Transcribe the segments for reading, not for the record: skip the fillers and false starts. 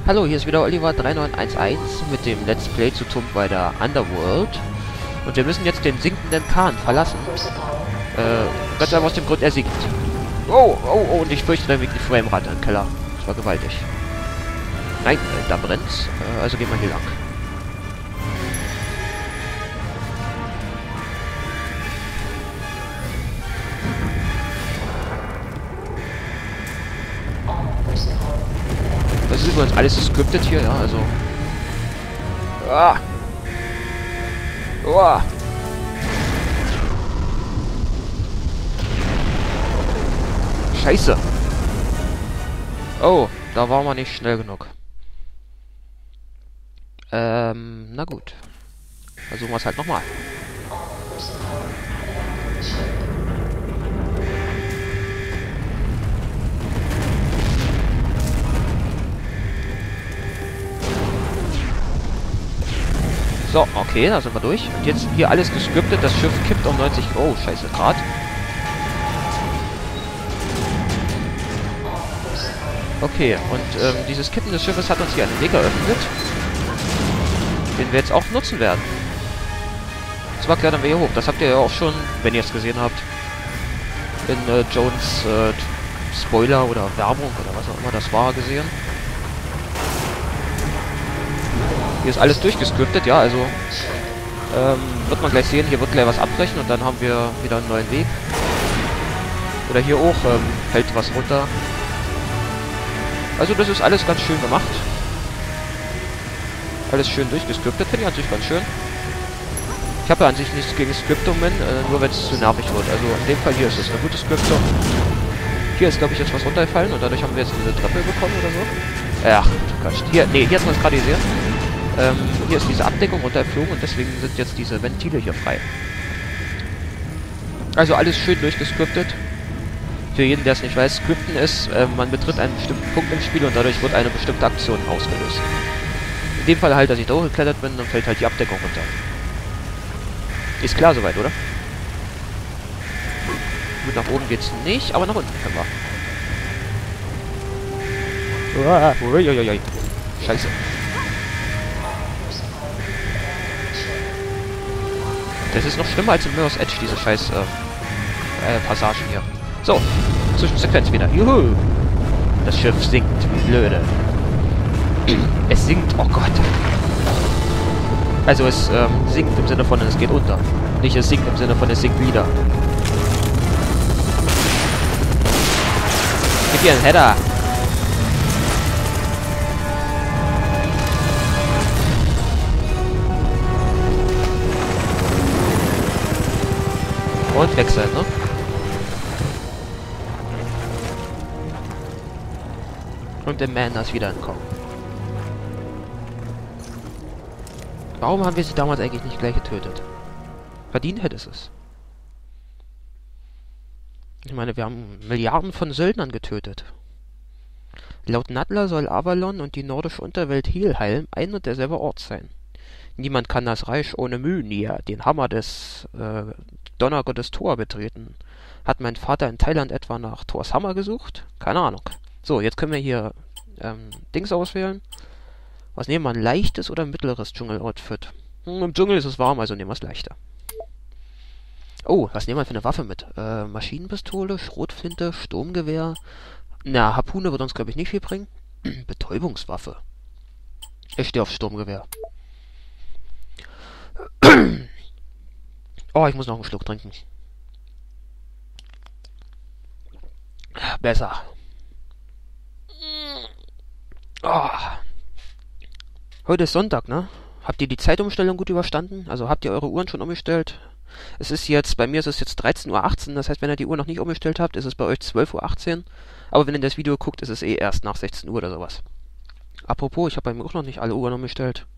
Hallo, hier ist wieder Oliver3911 mit dem Let's Play zu Tomb Raider Underworld. Und wir müssen jetzt den sinkenden Kahn verlassen. Ganz einfach aus dem Grund, er sinkt. Oh, oh, oh, und ich fürchte, da liegt die Framerate im Keller. Das war gewaltig. Nein, da brennt's. Also gehen wir hier lang. Das ist übrigens alles gescriptet hier, ja, also... Ah! Oh! Scheiße! Oh, da waren wir nicht schnell genug. Na gut. Versuchen wir es halt nochmal. So, okay, da sind wir durch. Und jetzt hier alles gescriptet. Das Schiff kippt um 90... Oh, scheiße, Grad. Okay, und dieses Kippen des Schiffes hat uns hier einen Weg eröffnet, den wir jetzt auch nutzen werden. Und zwar klettern wir hier hoch. Das habt ihr ja auch schon, wenn ihr es gesehen habt, in Jones Spoiler oder Werbung oder was auch immer das war, gesehen. Hier ist alles durchgescriptet, ja, also wird man gleich sehen, hier wird gleich was abbrechen und dann haben wir wieder einen neuen Weg. Oder hier auch fällt was runter. Also das ist alles ganz schön gemacht. Alles schön durchgescriptet, finde ich an sich ganz schön. Ich habe ja an sich nichts gegen Scriptungen, nur wenn es zu nervig wird. Also in dem Fall hier ist es eine gute Scriptung. Hier ist, glaube ich, jetzt was runtergefallen und dadurch haben wir jetzt diese Treppe bekommen oder so. Ach, Quatsch. Hier, nee, hier hat man es gerade gesehen. Hier ist diese Abdeckung runtergeflogen und deswegen sind jetzt diese Ventile hier frei. Also alles schön durchgescriptet. Für jeden, der es nicht weiß, Scripten ist, man betritt einen bestimmten Punkt im Spiel und dadurch wird eine bestimmte Aktion ausgelöst. In dem Fall halt, dass ich da hochgeklettert bin, dann fällt halt die Abdeckung runter. Ist klar soweit, oder? Gut, nach oben geht's nicht, aber nach unten können wir. Uiuiui. Scheiße. Das ist noch schlimmer als in Mirror's Edge, diese scheiß Passagen hier. So, Zwischensequenz wieder. Juhu! Das Schiff sinkt, wie blöde. Es sinkt, oh Gott. Also es sinkt im Sinne von, es geht unter. Nicht es sinkt im Sinne von, es sinkt wieder. Gib hier einen Header. Und wechseln, ne? Und dem Man ist wieder entkommen. Warum haben wir sie damals eigentlich nicht gleich getötet? Verdient hätte es. Ich meine, wir haben Milliarden von Söldnern getötet. Laut Nadler soll Avalon und die nordische Unterwelt Helheim ein und derselbe Ort sein. Niemand kann das Reich ohne Mjölnir, den Hammer des Donnergottes Thor, betreten. Hat mein Vater in Thailand etwa nach Thors Hammer gesucht? Keine Ahnung. So, jetzt können wir hier Dings auswählen. Was nehmen wir? Ein leichtes oder ein mittleres Dschungel-Outfit? Im Dschungel ist es warm, also nehmen wir es leichter. Oh, was nehmen wir für eine Waffe mit? Maschinenpistole, Schrotflinte, Sturmgewehr. Na, Harpune wird uns, glaube ich, nicht viel bringen. Betäubungswaffe. Ich stehe auf Sturmgewehr. Oh, ich muss noch einen Schluck trinken. Besser. Oh. Heute ist Sonntag, ne? Habt ihr die Zeitumstellung gut überstanden? Also habt ihr eure Uhren schon umgestellt? Es ist jetzt, bei mir ist es jetzt 13:18 Uhr, das heißt, wenn ihr die Uhr noch nicht umgestellt habt, ist es bei euch 12:18 Uhr. Aber wenn ihr das Video guckt, ist es eh erst nach 16 Uhr oder sowas. Apropos, ich habe bei mir auch noch nicht alle Uhren umgestellt.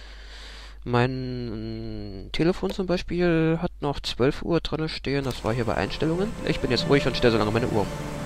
Mein Telefon zum Beispiel hat noch 12 Uhr drin stehen, das war hier bei Einstellungen. Ich bin jetzt ruhig und stelle so lange meine Uhr um.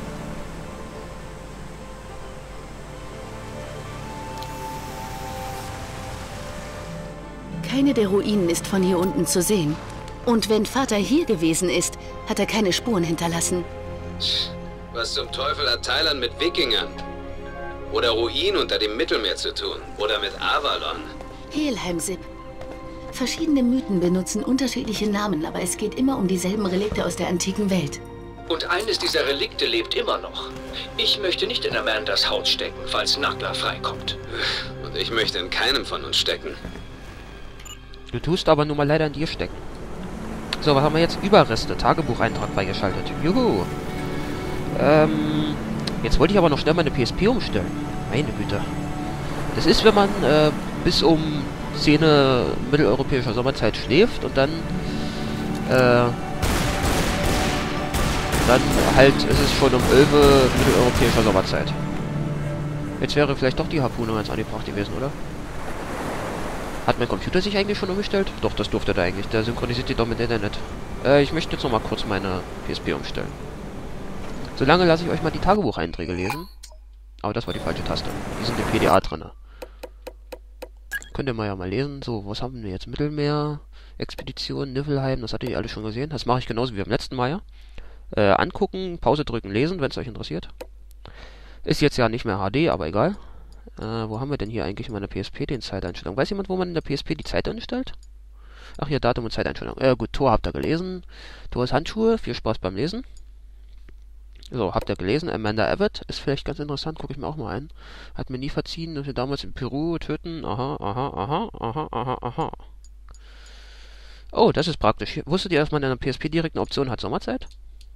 Keine der Ruinen ist von hier unten zu sehen. Und wenn Vater hier gewesen ist, hat er keine Spuren hinterlassen. Was zum Teufel hat Thailand mit Wikingern? oder Ruinen unter dem Mittelmeer zu tun. Oder mit Avalon. Helheim, Sip. Verschiedene Mythen benutzen unterschiedliche Namen, aber es geht immer um dieselben Relikte aus der antiken Welt. Und eines dieser Relikte lebt immer noch. Ich möchte nicht in Amandas Haut stecken, falls Nagla freikommt. Und ich möchte in keinem von uns stecken. Du tust aber nun mal leider in dir stecken. So, was haben wir jetzt? Überreste. Tagebucheintrag freigeschaltet. Juhu. Jetzt wollte ich aber noch schnell meine PSP umstellen. Meine Güte. Das ist, wenn man bis um 10 mitteleuropäischer Sommerzeit schläft und dann halt ist es schon um 11 mitteleuropäischer Sommerzeit. Jetzt wäre vielleicht doch die Harpune ganz angebracht gewesen, oder? Hat mein Computer sich eigentlich schon umgestellt? Doch, das durfte der eigentlich. Der synchronisiert die doch mit Internet. Ich möchte jetzt noch mal kurz meine PSP umstellen. Solange lasse ich euch mal die Tagebucheinträge lesen. Aber das war die falsche Taste. Die sind im PDA drin. Könnt ihr mal ja mal lesen. So, was haben wir jetzt? Mittelmeer, Expedition, Niflheim, das hattet ihr alle schon gesehen. Das mache ich genauso wie beim letzten Mal, ja. Angucken, Pause drücken, lesen, wenn es euch interessiert. Ist jetzt ja nicht mehr HD, aber egal. Wo haben wir denn hier eigentlich in meiner PSP den Zeiteinstellung? Weiß jemand, wo man in der PSP die Zeit einstellt? Ach, hier Datum und Zeiteinstellung. Gut, Tor habt ihr gelesen. Thors Handschuhe, viel Spaß beim Lesen. So, habt ihr gelesen. Amanda Abbott ist vielleicht ganz interessant, gucke ich mir auch mal ein. Hat mir nie verziehen, dass wir damals in Peru töten. Aha, aha, aha, aha, aha, aha. Oh, das ist praktisch. Wusstet ihr, dass man in der PSP direkt eine Option hat, Sommerzeit?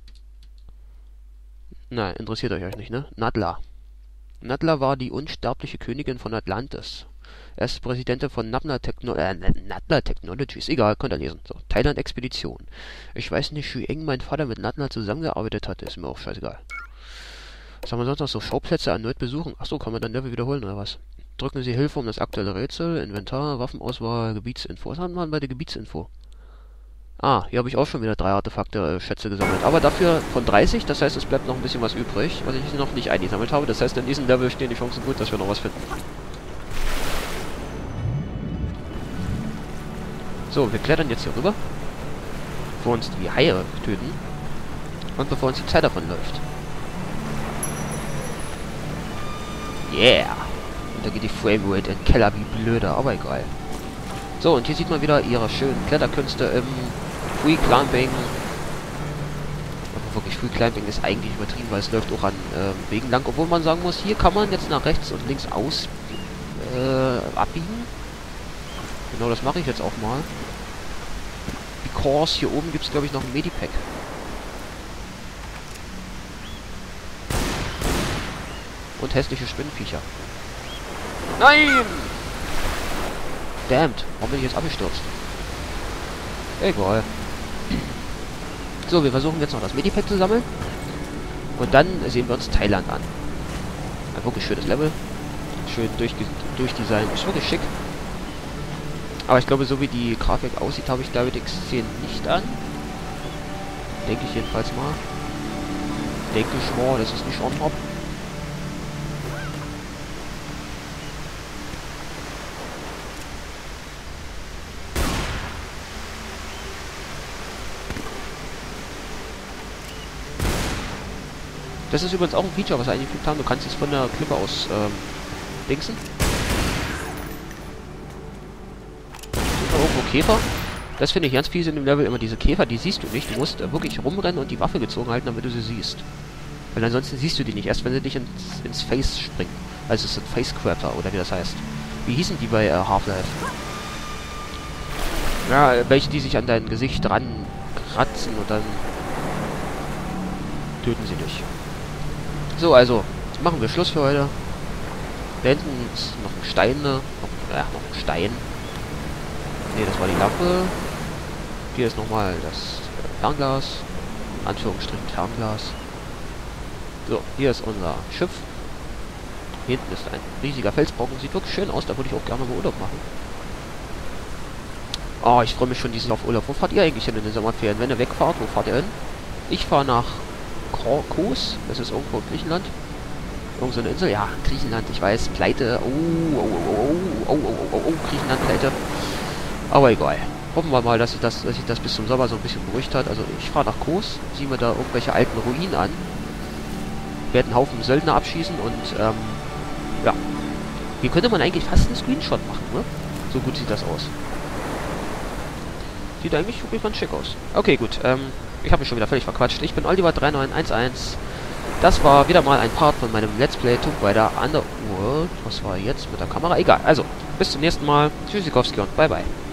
Na, interessiert euch nicht, ne? Nadla. Nadla war die unsterbliche Königin von Atlantis. Erste Präsidentin von Nadla Technologies. Egal, könnt ihr lesen. So, Thailand-Expedition. Ich weiß nicht, wie eng mein Vater mit Nadla zusammengearbeitet hat. Ist mir auch scheißegal. Was haben wir sonst noch? So, Schauplätze erneut besuchen. Achso, kann man dann Level wiederholen, oder was? Drücken Sie Hilfe um das aktuelle Rätsel. Inventar, Waffenauswahl, Gebietsinfo. Was haben wir bei der Gebietsinfo? Ah, hier habe ich auch schon wieder 3 Artefakte, Schätze gesammelt. Aber dafür von 30, das heißt, es bleibt noch ein bisschen was übrig, was ich noch nicht eingesammelt habe. Das heißt, in diesem Level stehen die Chancen gut, dass wir noch was finden. So, wir klettern jetzt hier rüber, bevor uns die Haie töten und bevor uns die Zeit davon läuft. Yeah! Und da geht die Framerate in den Keller wie blöde, aber egal. So, und hier sieht man wieder ihre schönen Kletterkünste im Free Climbing. Aber wirklich, Free Climbing ist eigentlich übertrieben, weil es läuft auch an Wegen lang. Obwohl man sagen muss, hier kann man jetzt nach rechts und links abbiegen. Genau, das mache ich jetzt auch mal. Because hier oben gibt es, glaube ich, noch ein Medipack. Und hässliche Spinnenviecher. Nein! Damned, warum bin ich jetzt abgestürzt? Egal. So, wir versuchen jetzt noch das Medipack zu sammeln. Und dann sehen wir uns Thailand an. Ein wirklich schönes Level. Schön durchdesignt. Ist wirklich schick. Aber ich glaube, so wie die Grafik aussieht, habe ich David X10 nicht an. Denke ich jedenfalls mal. Denke ich mal, das ist nicht on top. Das ist übrigens auch ein Feature, was wir eingefügt haben. Du kannst jetzt von der Klippe aus dingsen. Irgendwo Käfer. Das finde ich ganz fies in dem Level, immer diese Käfer, die siehst du nicht. Du musst wirklich rumrennen und die Waffe gezogen halten, damit du sie siehst. Weil ansonsten siehst du die nicht, erst wenn sie dich ins Face springen. Also es sind Face Crapper, oder wie das heißt. Wie hießen die bei Half-Life? Ja, welche, die sich an dein Gesicht dran kratzen und dann töten sie dich. So, also, jetzt machen wir Schluss für heute. Da hinten ist noch ein Stein, noch ein Stein. Ne, das war die Lampe. Hier ist nochmal das Fernglas. In Anführungsstrichen Fernglas. So, hier ist unser Schiff. Hier hinten ist ein riesiger Felsbrocken. Sieht wirklich schön aus, da würde ich auch gerne mal Urlaub machen. Oh, ich freue mich schon diesen auf Urlaub. Wo fahrt ihr eigentlich hin in den Sommerferien? Wenn ihr wegfahrt, wo fahrt ihr hin? Ich fahre nach Kos, das ist irgendwo in Griechenland. Irgend so eine Insel, ja, Griechenland, ich weiß, Pleite. Griechenland, Pleite. Aber egal. Hoffen wir mal, dass sich das bis zum Sommer so ein bisschen beruhigt hat. Also ich fahre nach Kos, ziehe mir da irgendwelche alten Ruinen an. Werde einen Haufen Söldner abschießen und Ja. Hier könnte man eigentlich fast einen Screenshot machen, ne? So gut sieht das aus. Sieht eigentlich wirklich ganz schick aus. Okay, gut. Ich habe mich schon wieder völlig verquatscht. Ich bin Oliver3911. Das war wieder mal ein Part von meinem Let's Play Tomb Raider Underworld. Was war jetzt mit der Kamera? Egal. Also, bis zum nächsten Mal. Tschüssikowski und bye bye.